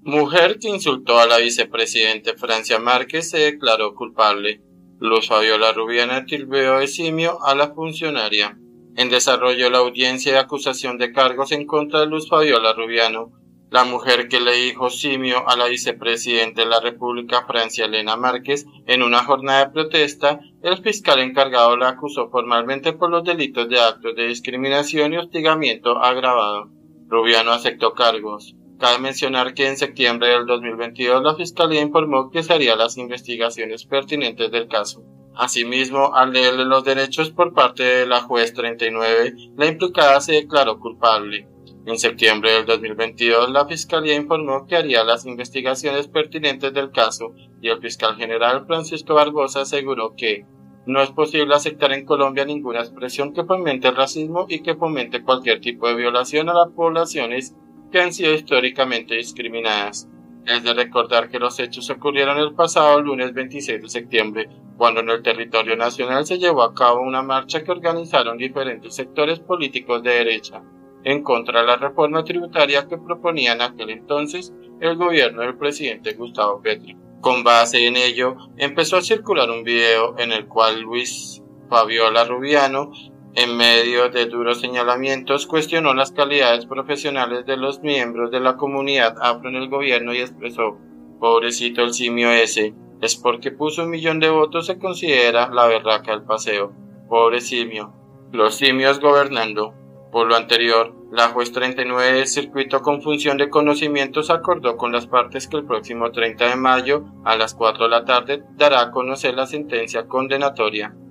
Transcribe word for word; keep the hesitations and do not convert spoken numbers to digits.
Mujer que insultó a la vicepresidente Francia Márquez se declaró culpable. Luz Fabiola Rubiano tildeó de simio a la funcionaria. En desarrollo la audiencia de acusación de cargos en contra de Luz Fabiola Rubiano, la mujer que le dijo simio a la vicepresidenta de la República Francia Elena Márquez en una jornada de protesta. El fiscal encargado la acusó formalmente por los delitos de actos de discriminación y hostigamiento agravado. Rubiano aceptó cargos. Cabe mencionar que en septiembre del dos mil veintidós la Fiscalía informó que se harían las investigaciones pertinentes del caso. Asimismo, al leerle los derechos por parte de la juez treinta y nueve, la implicada se declaró culpable. En septiembre del dos mil veintidós, la Fiscalía informó que haría las investigaciones pertinentes del caso y el fiscal general Francisco Barbosa aseguró que no es posible aceptar en Colombia ninguna expresión que fomente el racismo y que fomente cualquier tipo de violación a las poblaciones que han sido históricamente discriminadas. Es de recordar que los hechos ocurrieron el pasado lunes veintiséis de septiembre, cuando en el territorio nacional se llevó a cabo una marcha que organizaron diferentes sectores políticos de derecha, en contra de la reforma tributaria que proponía en aquel entonces el gobierno del presidente Gustavo Petro. Con base en ello, empezó a circular un video en el cual Luz Fabiola Rubiano, en medio de duros señalamientos, cuestionó las calidades profesionales de los miembros de la comunidad afro en el gobierno y expresó: pobrecito el simio ese, es porque puso un millón de votos se considera la berraca del paseo. Pobre simio. Los simios gobernando. Por lo anterior, la juez treinta y nueve del circuito con función de conocimientos acordó con las partes que el próximo treinta de mayo, a las cuatro de la tarde, dará a conocer la sentencia condenatoria.